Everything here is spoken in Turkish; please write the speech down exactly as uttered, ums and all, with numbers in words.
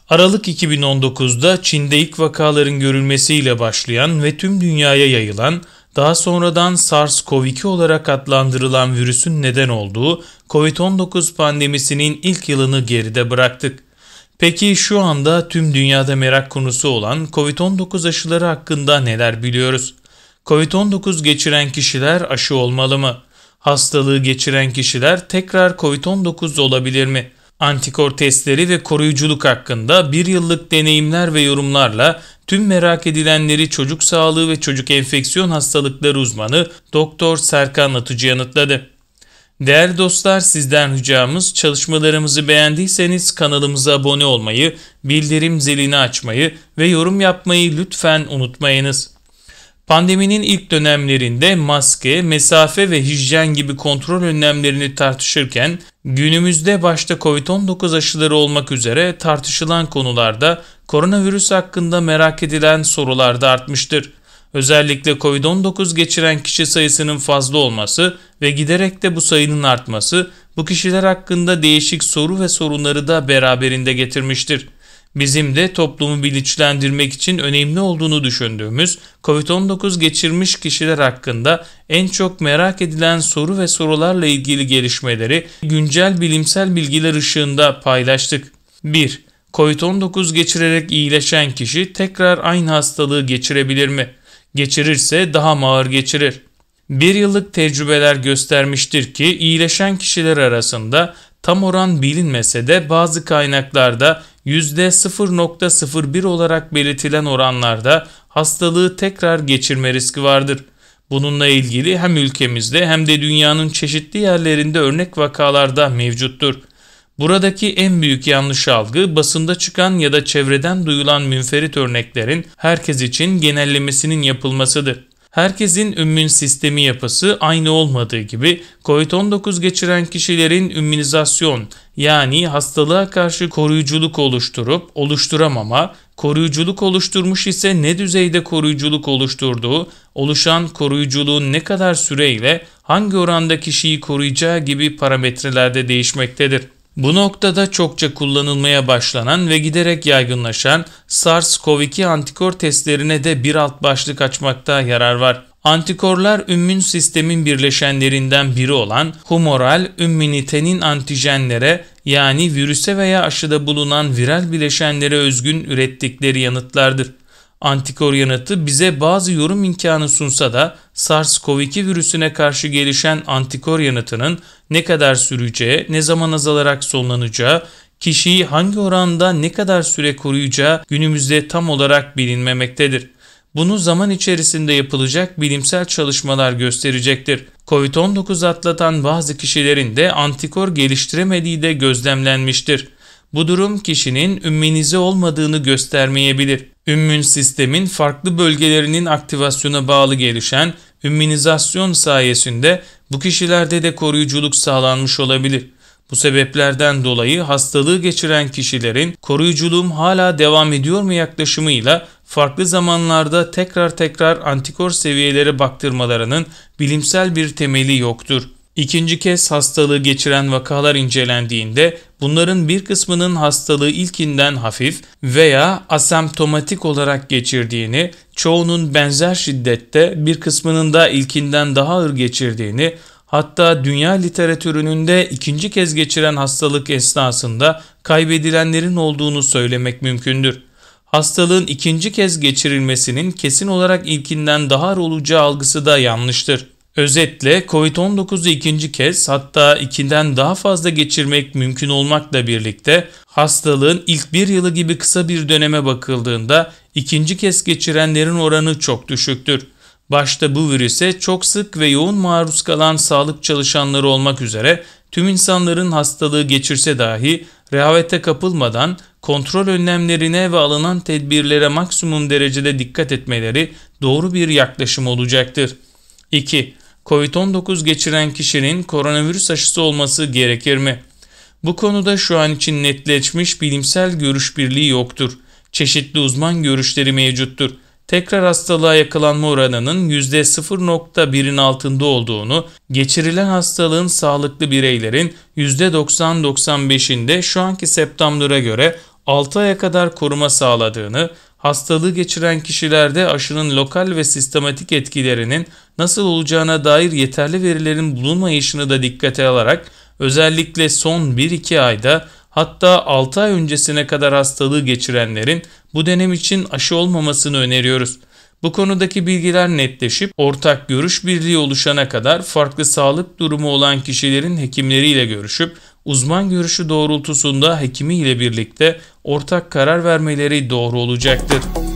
Aralık iki bin on dokuzda Çin'de ilk vakaların görülmesiyle başlayan ve tüm dünyaya yayılan, daha sonradan SARS-CoV iki olarak adlandırılan virüsün neden olduğu kovid on dokuz pandemisinin ilk yılını geride bıraktık. Peki şu anda tüm dünyada merak konusu olan kovid on dokuz aşıları hakkında neler biliyoruz? kovid on dokuz geçiren kişiler aşı olmalı mı? Hastalığı geçiren kişiler tekrar kovid on dokuz olabilir mi? Antikor testleri ve koruyuculuk hakkında bir yıllık deneyimler ve yorumlarla tüm merak edilenleri çocuk sağlığı ve çocuk enfeksiyon hastalıkları uzmanı Doktor Serkan Atıcı yanıtladı. Değerli dostlar, sizden ricamız çalışmalarımızı beğendiyseniz kanalımıza abone olmayı, bildirim zilini açmayı ve yorum yapmayı lütfen unutmayınız. Pandeminin ilk dönemlerinde maske, mesafe ve hijyen gibi kontrol önlemlerini tartışırken günümüzde başta kovid on dokuz aşıları olmak üzere tartışılan konularda koronavirüs hakkında merak edilen sorular da artmıştır. Özellikle kovid on dokuz geçiren kişi sayısının fazla olması ve giderek de bu sayının artması bu kişiler hakkında değişik soru ve sorunları da beraberinde getirmiştir. Bizim de toplumu bilinçlendirmek için önemli olduğunu düşündüğümüz kovid on dokuz geçirmiş kişiler hakkında en çok merak edilen soru ve sorularla ilgili gelişmeleri güncel bilimsel bilgiler ışığında paylaştık. bir. kovid on dokuz geçirerek iyileşen kişi tekrar aynı hastalığı geçirebilir mi? Geçirirse daha mı ağır geçirir? Bir yıllık tecrübeler göstermiştir ki iyileşen kişiler arasında tam oran bilinmese de bazı kaynaklarda yüzde sıfır nokta sıfır bir olarak belirtilen oranlarda hastalığı tekrar geçirme riski vardır. Bununla ilgili hem ülkemizde hem de dünyanın çeşitli yerlerinde örnek vakalar da mevcuttur. Buradaki en büyük yanlış algı basında çıkan ya da çevreden duyulan münferit örneklerin herkes için genellemesinin yapılmasıdır. Herkesin immün sistemi yapısı aynı olmadığı gibi kovid on dokuz geçiren kişilerin immünizasyon yani hastalığa karşı koruyuculuk oluşturup oluşturamama, koruyuculuk oluşturmuş ise ne düzeyde koruyuculuk oluşturduğu, oluşan koruyuculuğun ne kadar süreyle hangi oranda kişiyi koruyacağı gibi parametrelerde değişmektedir. Bu noktada çokça kullanılmaya başlanan ve giderek yaygınlaşan SARS-CoV iki antikor testlerine de bir alt başlık açmakta yarar var. Antikorlar immün sistemin birleşenlerinden biri olan humoral immünitenin antijenlere yani virüse veya aşıda bulunan viral bileşenlere özgün ürettikleri yanıtlardır. Antikor yanıtı bize bazı yorum imkanı sunsa da SARS-CoV iki virüsüne karşı gelişen antikor yanıtının ne kadar süreceği, ne zaman azalarak sonlanacağı, kişiyi hangi oranda ne kadar süre koruyacağı günümüzde tam olarak bilinmemektedir. Bunu zaman içerisinde yapılacak bilimsel çalışmalar gösterecektir. kovid on dokuz atlatan bazı kişilerin de antikor geliştiremediği de gözlemlenmiştir. Bu durum kişinin immünize olmadığını göstermeyebilir. İmmün sistemin farklı bölgelerinin aktivasyona bağlı gelişen immünizasyon sayesinde bu kişilerde de koruyuculuk sağlanmış olabilir. Bu sebeplerden dolayı hastalığı geçiren kişilerin koruyuculuğum hala devam ediyor mu yaklaşımıyla farklı zamanlarda tekrar tekrar antikor seviyelere baktırmalarının bilimsel bir temeli yoktur. İkinci kez hastalığı geçiren vakalar incelendiğinde bunların bir kısmının hastalığı ilkinden hafif veya asemptomatik olarak geçirdiğini, çoğunun benzer şiddette bir kısmının da ilkinden daha ağır geçirdiğini, hatta dünya literatürünün de ikinci kez geçiren hastalık esnasında kaybedilenlerin olduğunu söylemek mümkündür. Hastalığın ikinci kez geçirilmesinin kesin olarak ilkinden daha ağır olacağı algısı da yanlıştır. Özetle kovid on dokuzu ikinci kez hatta ikinden daha fazla geçirmek mümkün olmakla birlikte hastalığın ilk bir yılı gibi kısa bir döneme bakıldığında ikinci kez geçirenlerin oranı çok düşüktür. Başta bu virüse çok sık ve yoğun maruz kalan sağlık çalışanları olmak üzere tüm insanların hastalığı geçirse dahi rehavete kapılmadan kontrol önlemlerine ve alınan tedbirlere maksimum derecede dikkat etmeleri doğru bir yaklaşım olacaktır. iki. kovid on dokuz geçiren kişinin koronavirüs aşısı olması gerekir mi? Bu konuda şu an için netleşmiş bilimsel görüş birliği yoktur. Çeşitli uzman görüşleri mevcuttur. Tekrar hastalığa yakalanma oranının yüzde sıfır nokta birin altında olduğunu, geçirilen hastalığın sağlıklı bireylerin yüzde doksan doksan beşinde şu anki septamlara göre altı aya kadar koruma sağladığını, hastalığı geçiren kişilerde aşının lokal ve sistematik etkilerinin nasıl olacağına dair yeterli verilerin bulunmayışını da dikkate alarak özellikle son bir iki ayda hatta altı ay öncesine kadar hastalığı geçirenlerin bu dönem için aşı olmamasını öneriyoruz. Bu konudaki bilgiler netleşip ortak görüş birliği oluşana kadar farklı sağlık durumu olan kişilerin hekimleriyle görüşüp uzman görüşü doğrultusunda hekimiyle birlikte ortak karar vermeleri doğru olacaktır.